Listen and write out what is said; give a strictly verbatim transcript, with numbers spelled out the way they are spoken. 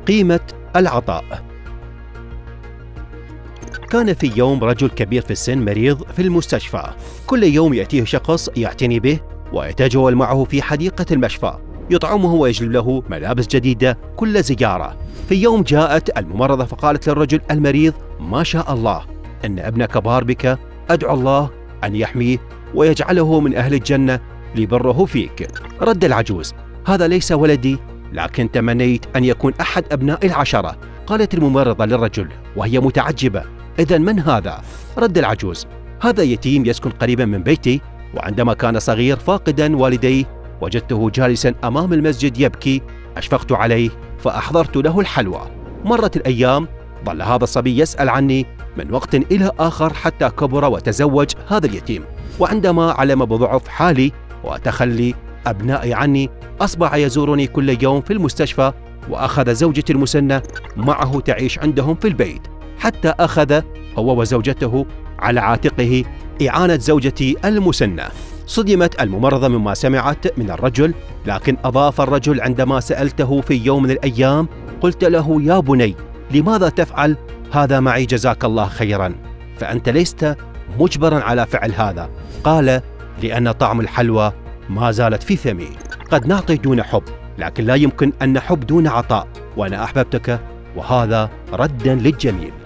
قيمة العطاء. كان في يوم رجل كبير في السن مريض في المستشفى. كل يوم يأتيه شخص يعتني به ويتجول معه في حديقة المشفى، يطعمه ويجلب له ملابس جديدة كل زيارة. في يوم جاءت الممرضة فقالت للرجل المريض: ما شاء الله أن ابنك بار بك، أدعو الله أن يحميه ويجعله من أهل الجنة لبره فيك. رد العجوز: هذا ليس ولدي، لكن تمنيت أن يكون أحد أبناء العشرة. قالت الممرضة للرجل وهي متعجبة: إذن من هذا؟ رد العجوز: هذا يتيم يسكن قريبا من بيتي، وعندما كان صغير فاقدا والديه وجدته جالسا أمام المسجد يبكي، أشفقت عليه فأحضرت له الحلوى. مرت الأيام، ظل هذا الصبي يسأل عني من وقت إلى آخر حتى كبر وتزوج هذا اليتيم. وعندما علم بضعف حالي وتخلي أبنائي عني، أصبح يزورني كل يوم في المستشفى، وأخذ زوجتي المسنة معه تعيش عندهم في البيت، حتى أخذ هو وزوجته على عاتقه إعانة زوجتي المسنة. صدمت الممرضة مما سمعت من الرجل، لكن أضاف الرجل: عندما سألته في يوم من الأيام قلت له: يا بني، لماذا تفعل هذا معي؟ جزاك الله خيرا، فأنت لست مجبرا على فعل هذا. قال: لأن طعم الحلوى ما زالت في فمي. قد نعطي دون حب، لكن لا يمكن أن نحب دون عطاء، وأنا أحببتك، وهذا ردا للجميل.